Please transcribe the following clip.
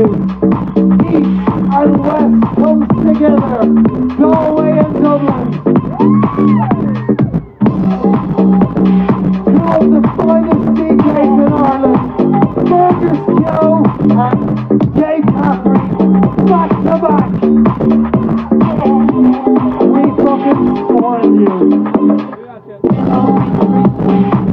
East and West comes together. Galway and Dublin. Two of the finest DJs in Ireland. Burgess Joe and Jay Caffrey. Back to back. We fucking spoil you.